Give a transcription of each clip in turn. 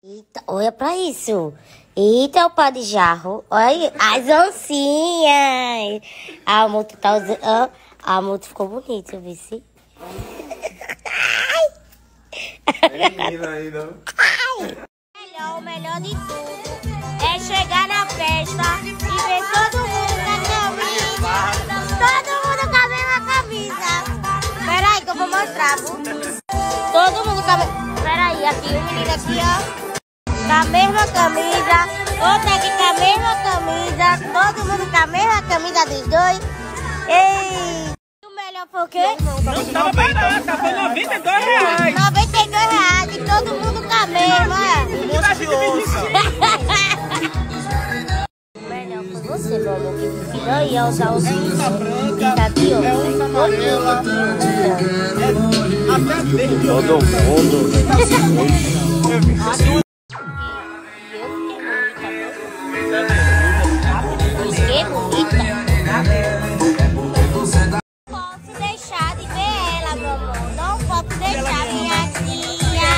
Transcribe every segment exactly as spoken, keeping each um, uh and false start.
Eita, olha pra isso. Eita, o pá de jarro. Olha as oncinhas. A moto tá usando... Ah, a moto ficou bonita, viu? Se? É menina ainda. Melhor, o melhor de tudo é chegar na festa e ver todo mundo com a camisa. Todo mundo com a mesma camisa. Peraí que eu vou mostrar, viu? Todo mundo com a mesma... Peraí, aqui, o menino aqui, ó. Com a mesma camisa. Outra aqui com a mesma camisa. Todo mundo com a mesma camisa dos dois. Ei! O melhor foi o quê? Não tava barata, foi noventa e dois reais. noventa e dois reais e todo mundo com a mesma. O melhor foi você, meu amor, que não ia usar os vídeos. Tá aqui, ó. Todo mundo. Fiquei bonita. Não posso deixar de ver ela, meu amor. Não posso deixar minha tia.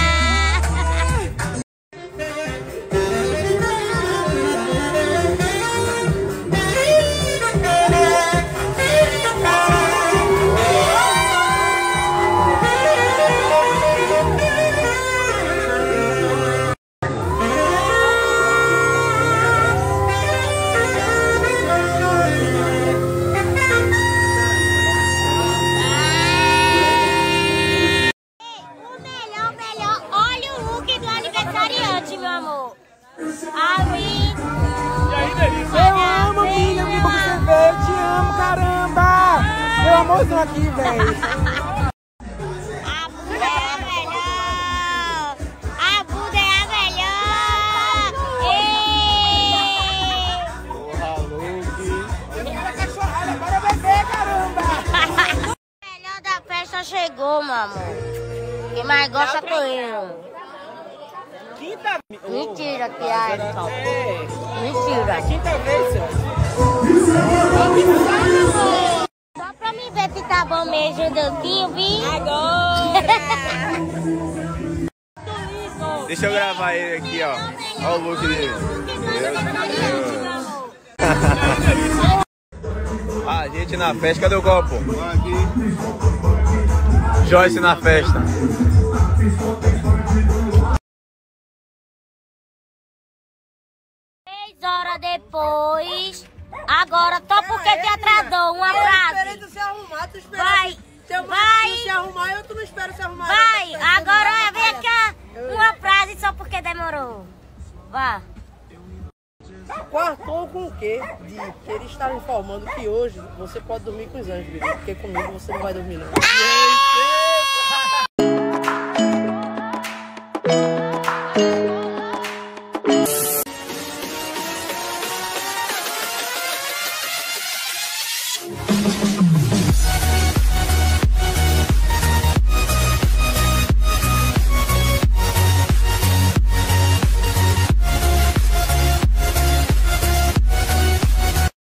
Meu amor. Aí. Eu amo, filha, que bom que você veio. Te amo, caramba. Meu amorzão aqui, velho. A Buda é a melhor. A Buda é a melhor. Porra, Luke. Essa cachorrada, bora beber, caramba. O melhor da festa chegou, meu amor. Quem mais gosta com ele. Quinta... Mentira, Tiago. Mentira. Quinta vez, senhor. Só pra me ver se tá bom mesmo, Dantinho, vi? Agora! Deixa eu gravar ele aqui, ó. Olha o look dele. Ah, gente na festa, cadê o copo? Aqui. Joyce na festa. Três horas depois, agora só porque te atrasou uma Eu frase. esperei tu se arrumar, tu esperou Vai, teu vai. marido se arrumar, eu tu não espero se arrumar. Vai, Eu tô agora esperando vem pra cá uma frase só porque demorou. Vá. Quartou com o quê? De que eles estavam informando que hoje você pode dormir com os anjos, Bibi, porque comigo você não vai dormir não.